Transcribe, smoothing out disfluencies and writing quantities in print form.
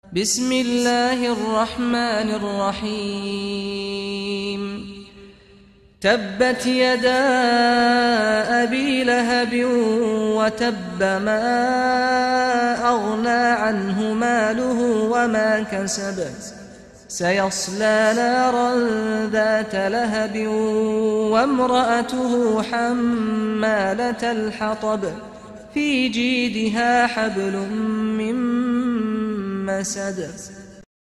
بسم الله الرحمن الرحيم تبت يدا أبي لهب وتب ما أغنى عنه ماله وما كسب سيصلى نارا ذات لهب وامرأته حمالة الحطب في جيدها حبل من مسد